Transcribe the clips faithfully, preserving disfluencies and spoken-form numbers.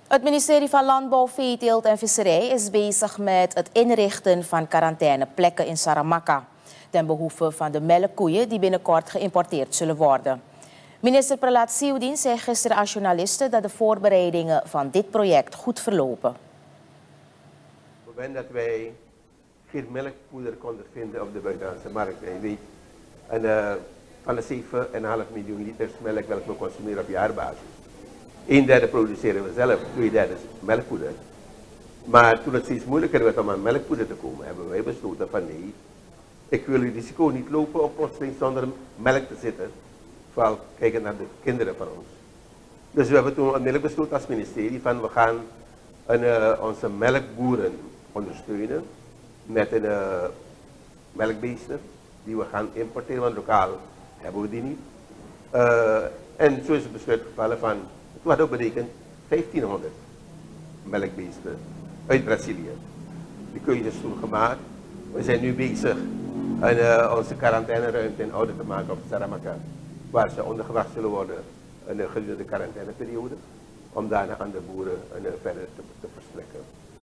Het ministerie van Landbouw, Veeteelt en Visserij is bezig met het inrichten van quarantaineplekken in Saramacca, ten behoeve van de melkkoeien die binnenkort geïmporteerd zullen worden. Minister Pralat Siudin zei gisteren aan journalisten dat de voorbereidingen van dit project goed verlopen. Op het moment dat wij geen melkpoeder konden vinden op de buitenlandse markt, je weet, en, uh, van de zeven komma vijf miljoen liters melk welke we consumeren op jaarbasis. Een derde produceren we zelf, twee derde melkpoeder. Maar toen het steeds moeilijker werd om aan melkpoeder te komen, hebben wij besloten van nee, ik wil het risico niet lopen op plotseling zonder melk te zitten. Vooral kijken naar de kinderen van ons. Dus we hebben toen onmiddellijk besloten als ministerie van we gaan een, uh, onze melkboeren ondersteunen met een uh, melkbeesten die we gaan importeren, want lokaal hebben we die niet. Uh, en zo is het besluit gevallen van, toen hadden we berekend vijftienhonderd melkbeesten uit Brazilië. Die keuze is toen gemaakt. We zijn nu bezig en, uh, onze quarantaineruimte in orde te maken op Saramacca, waar ze ondergebracht zullen worden in de gedurende de quarantaineperiode, om daarna aan de boeren uh, verder te, te verstrekken.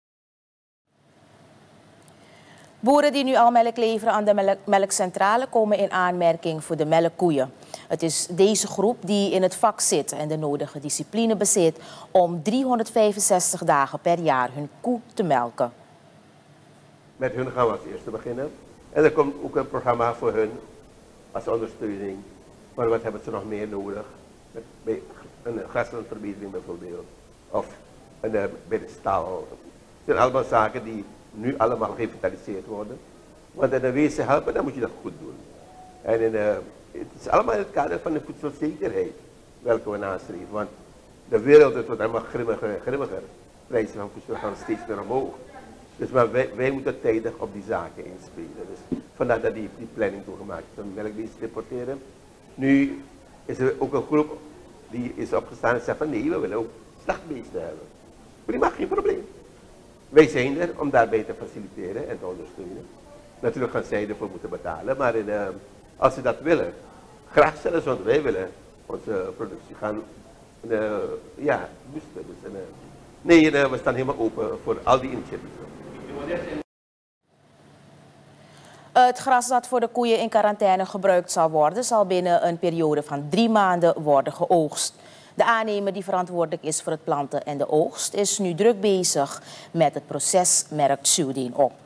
Boeren die nu al melk leveren aan de melk melkcentrale komen in aanmerking voor de melkkoeien. Het is deze groep die in het vak zit en de nodige discipline bezit om driehonderdvijfenzestig dagen per jaar hun koe te melken. Met hun gaan we als eerste beginnen. En er komt ook een programma voor hun als ondersteuning. Maar wat hebben ze nog meer nodig? Bij een graslandverbetering bijvoorbeeld. Of een, bij de stal. Het zijn allemaal zaken die nu allemaal gerevitaliseerd worden. Want in de wezen helpen, dan moet je dat goed doen. En in, uh, het is allemaal in het kader van de voedselzekerheid welke we nastreven. Want de wereld wordt allemaal grimmiger en grimmiger. Prijzen van voedsel gaan steeds meer omhoog. Dus maar wij, wij moeten tijdig op die zaken inspelen. Dus vandaar dat die, die planning toegemaakt is om melkbeesten te importeren. Nu is er ook een groep die is opgestaan en zegt van nee, we willen ook slachtbeesten hebben. Prima, geen probleem. Wij zijn er om daarbij te faciliteren en te ondersteunen. Natuurlijk gaan zij ervoor moeten betalen, maar in, uh, als ze dat willen, graag zelfs, want wij willen onze productie gaan uh, ja, boosten. Dus, uh, nee, uh, we staan helemaal open voor al die initiatieven. Het gras dat voor de koeien in quarantaine gebruikt zal worden, zal binnen een periode van drie maanden worden geoogst. De aannemer die verantwoordelijk is voor het planten en de oogst is nu druk bezig met het proces, merkt Siudin op.